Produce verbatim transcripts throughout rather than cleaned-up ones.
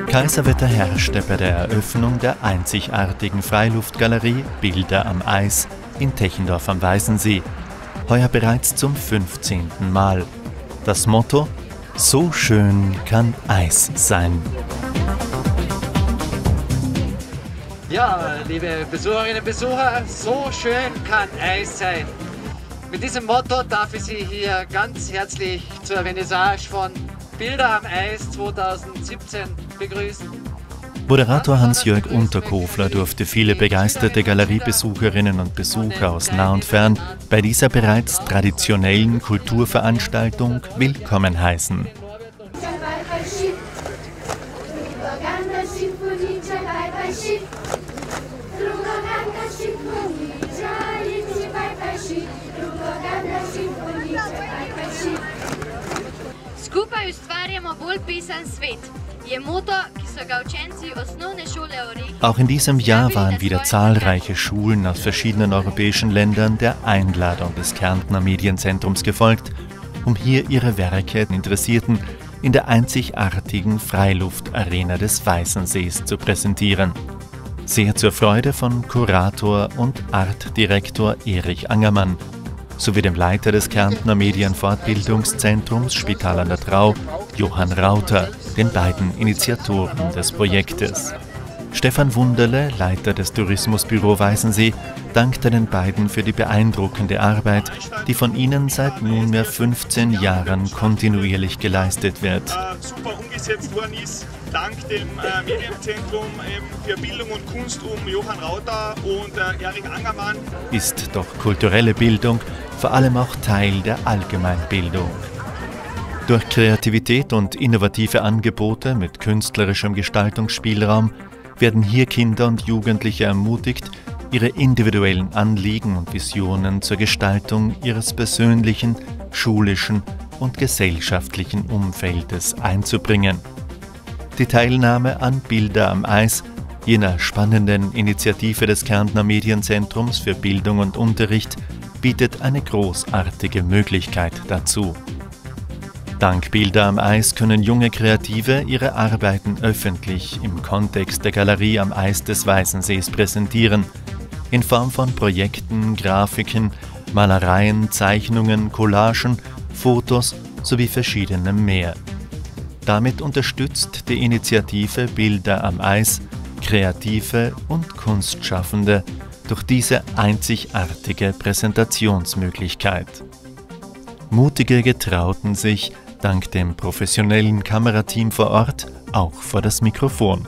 Kaiserwetter herrschte bei der Eröffnung der einzigartigen Freiluftgalerie Bilder am Eis in Techendorf am Weißensee. Heuer bereits zum fünfzehnten Mal. Das Motto: So schön kann Eis sein. Ja, liebe Besucherinnen und Besucher, so schön kann Eis sein. Mit diesem Motto darf ich Sie hier ganz herzlich zur Vernissage von Bilder am Eis zweitausendsiebzehn begrüßen. Moderator Hans-Jörg Unterkofler durfte viele begeisterte Galeriebesucherinnen und Besucher aus nah und fern bei dieser bereits traditionellen Kulturveranstaltung willkommen heißen. Skupaj ustvarjamo bolj pisan svet. Je moto, ki so ga učenci osnovne šole Oreh. Auch in diesem Jahr waren wieder zahlreiche Schulen aus verschiedenen europäischen Ländern der Einladung des Kärntner Medienzentrums gefolgt, um hier ihre Werke den Interessierten in der einzigartigen Freiluftarena des Weißensees zu präsentieren. Sehr zur Freude von Kurator und Artdirektor Erich Angermann sowie dem Leiter des Kärntner Medienfortbildungszentrums Spital an der Trau, Johann Rauter, den beiden Initiatoren des Projektes. Stefan Wunderle, Leiter des Tourismusbüro Weißensee, dankte den beiden für die beeindruckende Arbeit, die von ihnen seit nunmehr fünfzehn Jahren kontinuierlich geleistet wird. Äh, super umgesetzt worden ist, dank dem äh, Medienzentrum äh, für Bildung und Kunst um Johann Rauter und äh, Erich Angermann. Ist doch kulturelle Bildung vor allem auch Teil der Allgemeinbildung. Durch Kreativität und innovative Angebote mit künstlerischem Gestaltungsspielraum werden hier Kinder und Jugendliche ermutigt, ihre individuellen Anliegen und Visionen zur Gestaltung ihres persönlichen, schulischen und gesellschaftlichen Umfeldes einzubringen. Die Teilnahme an Bilder am Eis, jener spannenden Initiative des Kärntner Medienzentrums für Bildung und Unterricht, bietet eine großartige Möglichkeit dazu. Dank Bilder am Eis können junge Kreative ihre Arbeiten öffentlich im Kontext der Galerie am Eis des Weißensees präsentieren, in Form von Projekten, Grafiken, Malereien, Zeichnungen, Collagen, Fotos sowie verschiedenem mehr. Damit unterstützt die Initiative Bilder am Eis Kreative und Kunstschaffende durch diese einzigartige Präsentationsmöglichkeit. Mutige getrauten sich, dank dem professionellen Kamerateam vor Ort, auch vor das Mikrofon.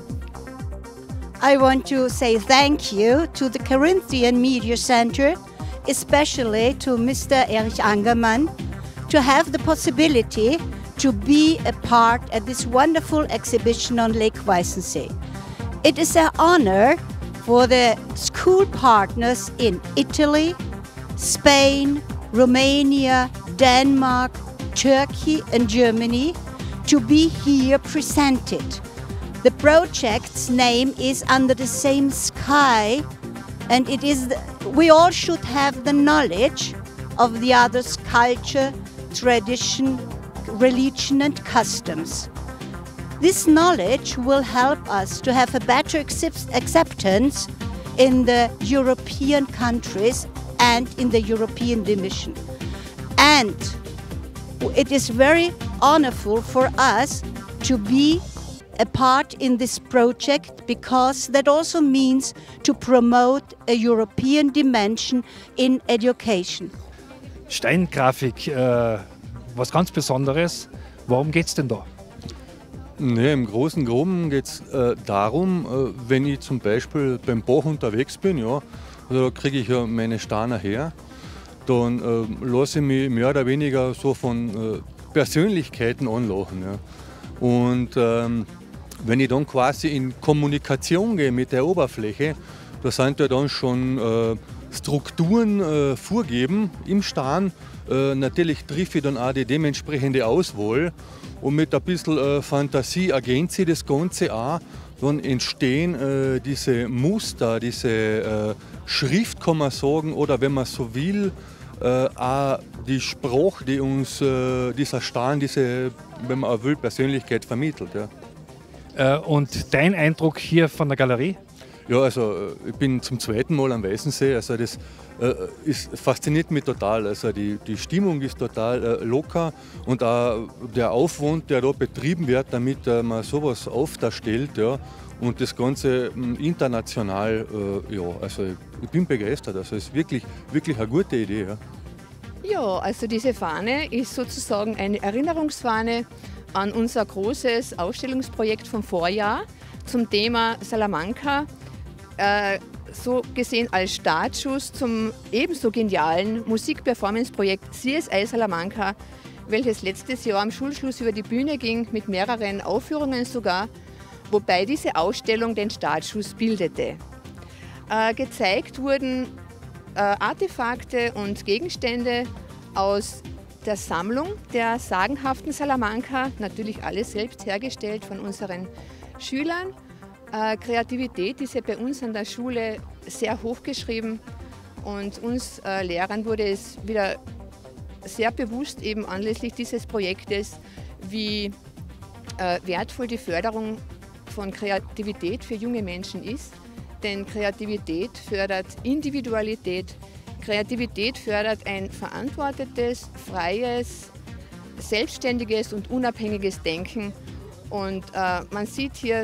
I want to say thank you to the Corinthian Media Center, especially to Mister Erich Angermann, to have the possibility to be a part at this wonderful exhibition on Lake Weißensee. It is an honor for the school partners in Italy, Spain, Romania, Denmark, Turkey and Germany to be here presented. The project's name is Under the Same Sky, and it is the, we all should have the knowledge of the other's culture, tradition, religion and customs. This knowledge will help us to have a better accept acceptance in the European countries and in the European Division. And it is very honorful for us to be a part in this project, because that also means to promote a European dimension in education. Steingrafik, äh, was ganz Besonderes. Worum geht es denn da? Nee, im Großen und Groben geht es äh, darum, äh, wenn ich zum Beispiel beim Bach unterwegs bin, ja, also da kriege ich ja meine Steine her, dann äh, lasse ich mich mehr oder weniger so von äh, Persönlichkeiten anlachen. Ja. Und ähm, wenn ich dann quasi in Kommunikation gehe mit der Oberfläche, da sind ja dann schon äh, Strukturen äh, vorgeben im Stein. Äh, natürlich treffe ich dann auch die dementsprechende Auswahl. Und mit ein bisschen äh, Fantasie ergänze ich das Ganze auch. Dann entstehen äh, diese Muster, diese äh, Schrift, kann man sagen, oder wenn man so will, äh, auch die Sprache, die uns äh, dieser Stein, diese, wenn man will, Persönlichkeit vermittelt. Ja. Äh, und dein Eindruck hier von der Galerie? Ja, also ich bin zum zweiten Mal am Weißensee. Also das äh, ist, fasziniert mich total. Also die, die Stimmung ist total äh, locker und auch der Aufwand, der da betrieben wird, damit äh, man sowas aufdarstellt, ja, und das Ganze äh, international, äh, ja, also ich bin begeistert. Also es ist wirklich, wirklich eine gute Idee. Ja. Ja, also diese Fahne ist sozusagen eine Erinnerungsfahne an unser großes Ausstellungsprojekt vom Vorjahr zum Thema Salamanca. Äh, so gesehen als Startschuss zum ebenso genialen Musik-Performance-Projekt C S I Salamanca, welches letztes Jahr am Schulschluss über die Bühne ging, mit mehreren Aufführungen sogar, wobei diese Ausstellung den Startschuss bildete. Äh, gezeigt wurden äh, Artefakte und Gegenstände aus der Sammlung der sagenhaften Salamanca, natürlich alles selbst hergestellt von unseren Schülern. Äh, Kreativität ist ja bei uns an der Schule sehr hoch geschrieben und uns äh, Lehrern wurde es wieder sehr bewusst, eben anlässlich dieses Projektes, wie äh, wertvoll die Förderung von Kreativität für junge Menschen ist. Denn Kreativität fördert Individualität, Kreativität fördert ein verantwortetes, freies, selbstständiges und unabhängiges Denken. Und äh, man sieht hier,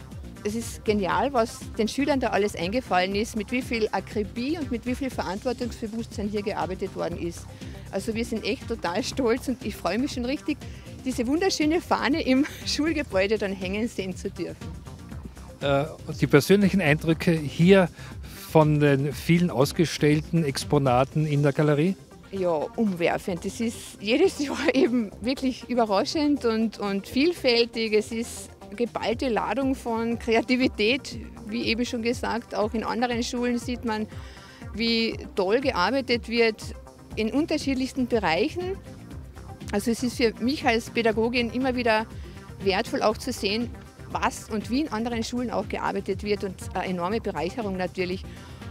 es ist genial, was den Schülern da alles eingefallen ist, mit wie viel Akribie und mit wie viel Verantwortungsbewusstsein hier gearbeitet worden ist. Also wir sind echt total stolz und ich freue mich schon richtig, diese wunderschöne Fahne im Schulgebäude dann hängen sehen zu dürfen. Äh, die persönlichen Eindrücke hier von den vielen ausgestellten Exponaten in der Galerie? Ja, umwerfend. Das ist jedes Jahr eben wirklich überraschend und, und vielfältig. Es ist geballte Ladung von Kreativität, wie eben schon gesagt. Auch in anderen Schulen sieht man, wie toll gearbeitet wird in unterschiedlichsten Bereichen. Also es ist für mich als Pädagogin immer wieder wertvoll auch zu sehen, was und wie in anderen Schulen auch gearbeitet wird und eine enorme Bereicherung natürlich.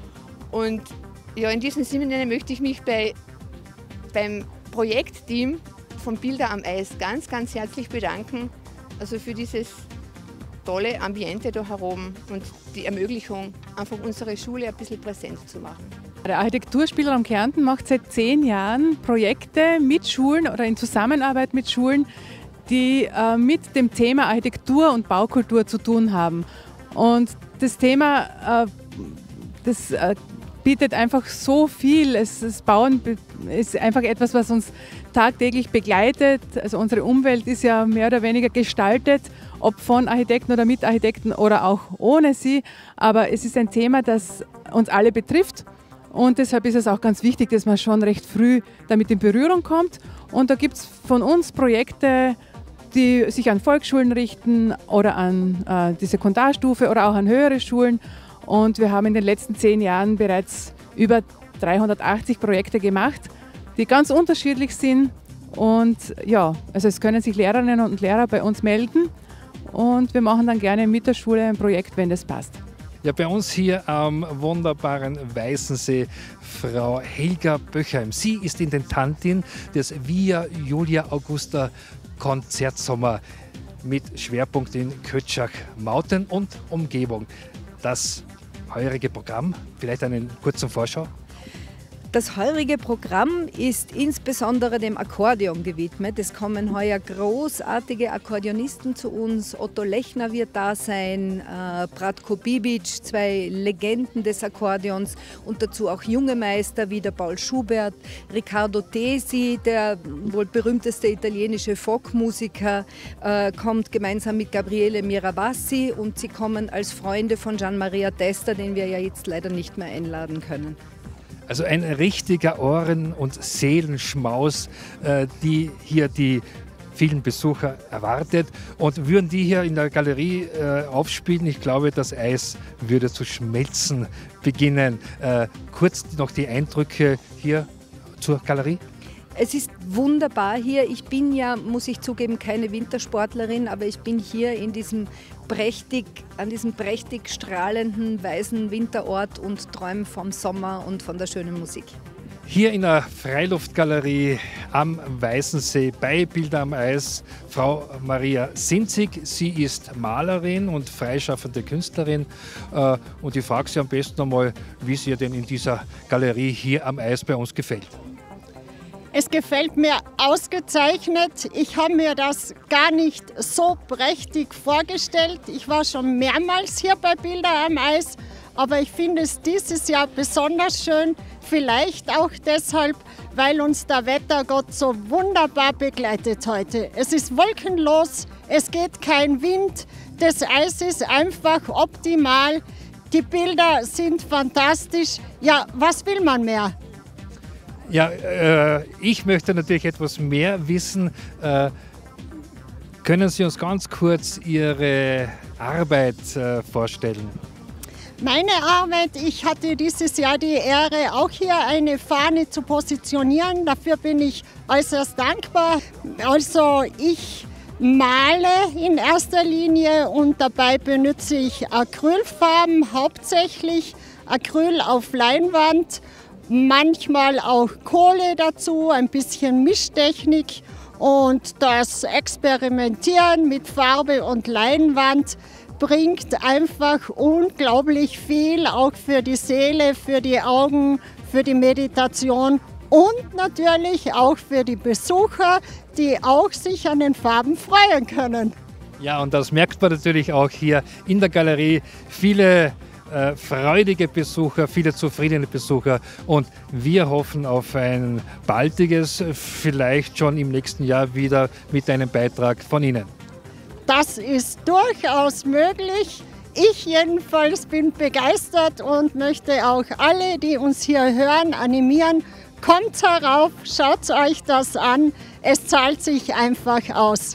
Und ja, in diesem Sinne möchte ich mich bei, beim Projektteam von Bilder am Eis ganz, ganz herzlich bedanken. Also für dieses tolle Ambiente da herum und die Ermöglichung, einfach unsere Schule ein bisschen präsent zu machen. Der Architekturspielraum Kärnten macht seit zehn Jahren Projekte mit Schulen oder in Zusammenarbeit mit Schulen, die äh, mit dem Thema Architektur und Baukultur zu tun haben. Und das Thema, äh, das äh, bietet einfach so viel. Es, das Bauen ist einfach etwas, was uns tagtäglich begleitet. Also unsere Umwelt ist ja mehr oder weniger gestaltet, ob von Architekten oder mit Architekten oder auch ohne sie. Aber es ist ein Thema, das uns alle betrifft. Und deshalb ist es auch ganz wichtig, dass man schon recht früh damit in Berührung kommt. Und da gibt es von uns Projekte, die sich an Volksschulen richten oder an äh, die Sekundarstufe oder auch an höhere Schulen. Und wir haben in den letzten zehn Jahren bereits über dreihundertachtzig Projekte gemacht, die ganz unterschiedlich sind. Und ja, also es können sich Lehrerinnen und Lehrer bei uns melden und wir machen dann gerne mit der Schule ein Projekt, wenn das passt. Ja, bei uns hier am wunderbaren Weißensee Frau Helga Böchheim. Sie ist Intendantin des Via Julia Augusta Konzertsommer mit Schwerpunkt in Kötschach, Mauten und Umgebung. Das heurige Programm, vielleicht einen kurzen Vorschau? Das heurige Programm ist insbesondere dem Akkordeon gewidmet. Es kommen heuer großartige Akkordeonisten zu uns. Otto Lechner wird da sein, äh, Bratko Bibic, zwei Legenden des Akkordeons und dazu auch junge Meister wie der Paul Schubert, Riccardo Tesi, der wohl berühmteste italienische Folkmusiker, äh, kommt gemeinsam mit Gabriele Miravassi und sie kommen als Freunde von Gian Maria Testa, den wir ja jetzt leider nicht mehr einladen können. Also ein richtiger Ohren- und Seelenschmaus, äh, die hier die vielen Besucher erwartet. Und würden die hier in der Galerie äh, aufspielen, ich glaube, das Eis würde zu schmelzen beginnen. Äh, kurz noch die Eindrücke hier zur Galerie. Es ist wunderbar hier. Ich bin ja, muss ich zugeben, keine Wintersportlerin, aber ich bin hier in diesem prächtig, an diesem prächtig strahlenden, weißen Winterort und träume vom Sommer und von der schönen Musik. Hier in der Freiluftgalerie am Weißensee bei Bilder am Eis Frau Maria Sinzig. Sie ist Malerin und freischaffende Künstlerin. Und ich frage Sie am besten einmal, wie es ihr denn in dieser Galerie hier am Eis bei uns gefällt. Es gefällt mir ausgezeichnet. Ich habe mir das gar nicht so prächtig vorgestellt. Ich war schon mehrmals hier bei Bilder am Eis, aber ich finde es dieses Jahr besonders schön. Vielleicht auch deshalb, weil uns der Wettergott so wunderbar begleitet heute. Es ist wolkenlos, es geht kein Wind, das Eis ist einfach optimal. Die Bilder sind fantastisch. Ja, was will man mehr? Ja, äh, ich möchte natürlich etwas mehr wissen. Äh, können Sie uns ganz kurz Ihre Arbeit äh, vorstellen? Meine Arbeit, ich hatte dieses Jahr die Ehre, auch hier eine Fahne zu positionieren. Dafür bin ich äußerst dankbar. Also ich male in erster Linie und dabei benutze ich Acrylfarben, hauptsächlich Acryl auf Leinwand. Manchmal auch Kohle dazu, ein bisschen Mischtechnik und das Experimentieren mit Farbe und Leinwand bringt einfach unglaublich viel, auch für die Seele, für die Augen, für die Meditation und natürlich auch für die Besucher, die auch sich an den Farben freuen können. Ja, und das merkt man natürlich auch hier in der Galerie. Viele Äh, freudige Besucher, viele zufriedene Besucher und wir hoffen auf ein baldiges, vielleicht schon im nächsten Jahr wieder mit einem Beitrag von Ihnen. Das ist durchaus möglich. Ich jedenfalls bin begeistert und möchte auch alle, die uns hier hören, animieren. Kommt herauf, schaut euch das an. Es zahlt sich einfach aus.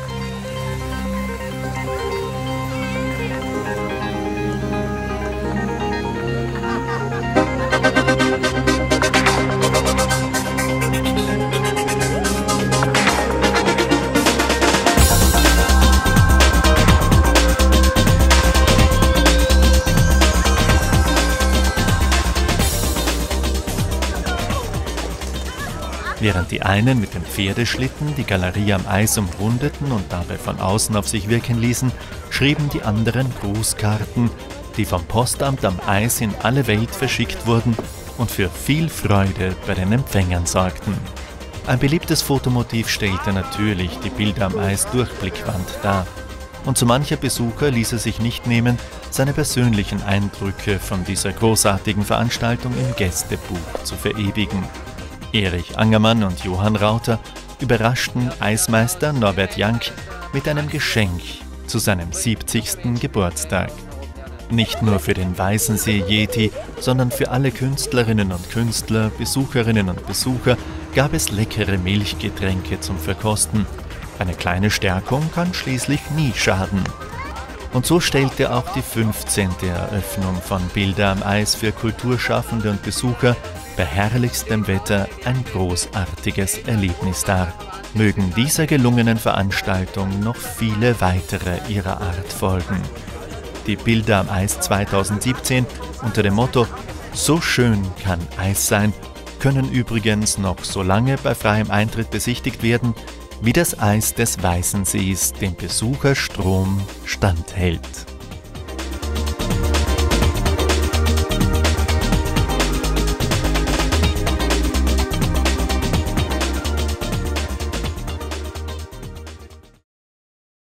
Während die einen mit dem Pferdeschlitten die Galerie am Eis umrundeten und dabei von außen auf sich wirken ließen, schrieben die anderen Grußkarten, die vom Postamt am Eis in alle Welt verschickt wurden und für viel Freude bei den Empfängern sorgten. Ein beliebtes Fotomotiv stellte natürlich die Bilder am Eis Durchblickwand dar. Und so mancher Besucher ließ es sich nicht nehmen, seine persönlichen Eindrücke von dieser großartigen Veranstaltung im Gästebuch zu verewigen. Erich Angermann und Johann Rauter überraschten Eismeister Norbert Jank mit einem Geschenk zu seinem siebzigsten Geburtstag. Nicht nur für den Weißensee-Yeti, sondern für alle Künstlerinnen und Künstler, Besucherinnen und Besucher gab es leckere Milchgetränke zum Verkosten. Eine kleine Stärkung kann schließlich nie schaden. Und so stellte auch die fünfzehnte Eröffnung von Bilder am Eis für Kulturschaffende und Besucher bei herrlichstem Wetter ein großartiges Erlebnis dar. Mögen dieser gelungenen Veranstaltung noch viele weitere ihrer Art folgen. Die Bilder am Eis zweitausendsiebzehn unter dem Motto »So schön kann Eis sein« können übrigens noch so lange bei freiem Eintritt besichtigt werden, wie das Eis des Weißensees dem Besucherstrom standhält.